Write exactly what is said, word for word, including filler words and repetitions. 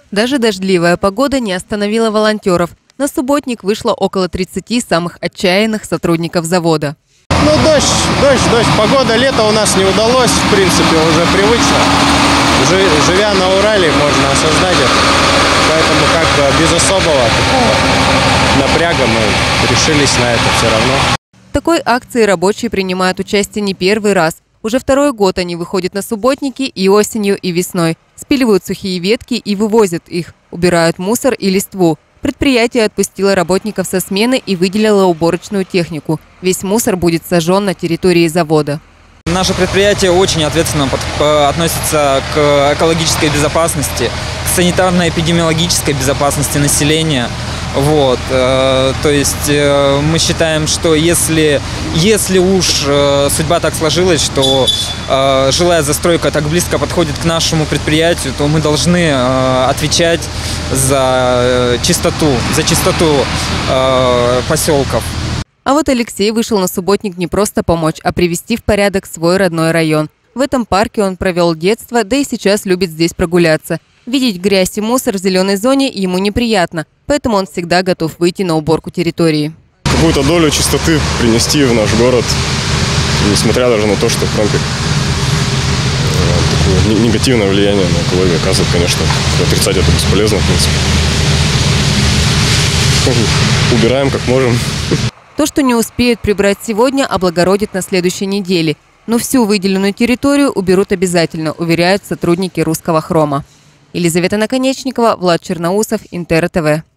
Даже дождливая погода не остановила волонтеров. На субботник вышло около тридцати самых отчаянных сотрудников завода. Ну, дождь, дождь, дождь. Погода, лето у нас не удалось, в принципе, уже привычно. Живя на Урале, можно осознать это. Поэтому как бы без особого такого напряга мы решились на это все равно. В такой акции рабочие принимают участие не первый раз. Уже второй год они выходят на субботники и осенью, и весной. Спиливают сухие ветки и вывозят их. Убирают мусор и листву. Предприятие отпустило работников со смены и выделило уборочную технику. Весь мусор будет сожжен на территории завода. Наше предприятие очень ответственно относится к экологической безопасности, к санитарно-эпидемиологической безопасности населения. Вот, э, то есть э, мы считаем, что если, если уж э, судьба так сложилась, что э, жилая застройка так близко подходит к нашему предприятию, то мы должны э, отвечать за э, чистоту, за чистоту э, поселков. А вот Алексей вышел на субботник не просто помочь, а привести в порядок свой родной район. В этом парке он провел детство, да и сейчас любит здесь прогуляться. Видеть грязь и мусор в зеленой зоне ему неприятно, поэтому он всегда готов выйти на уборку территории. Какую-то долю чистоты принести в наш город, несмотря даже на то, что Промпик такое негативное влияние на экологию оказывает, конечно, отрицать это бесполезно, в принципе. Убираем как можем. То, что не успеют прибрать сегодня, облагородят на следующей неделе. Но всю выделенную территорию уберут обязательно, уверяют сотрудники «Русского хрома». Елизавета Наконечникова, Влад Черноусов, Интер ТВ.